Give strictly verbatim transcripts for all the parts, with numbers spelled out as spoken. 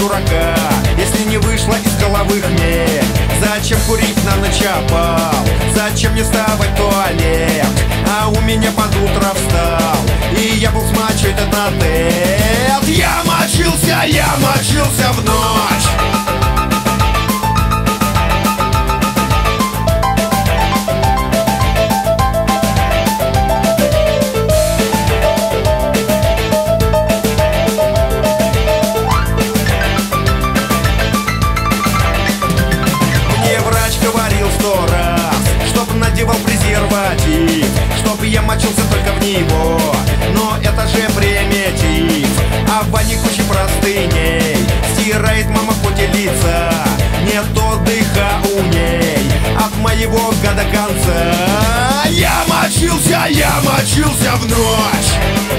дурака, если не вышло из головы хмель? Зачем курить на ночь опал? Зачем не вставать в туалет? А у меня под утро встал, и я был смачивать этот отель. Я мочился, я мочился в ночь. Сто раз, чтоб надевал презерватив, чтоб я мочился только в него, но это же примитив. А в бане куча простыней, стирает мама потелица, нет отдыха у ней от моего года конца. Я мочился, я мочился в ночь.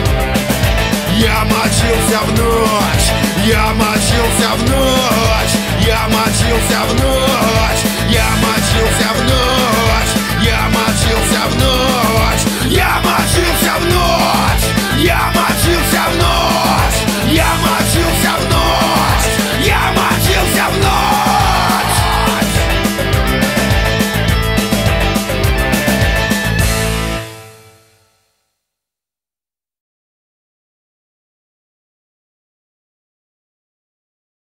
Я мочился в ночь. Я мочился в ночь. Я мочился в ночь. Я мочился в ночь, я мочился в ночь.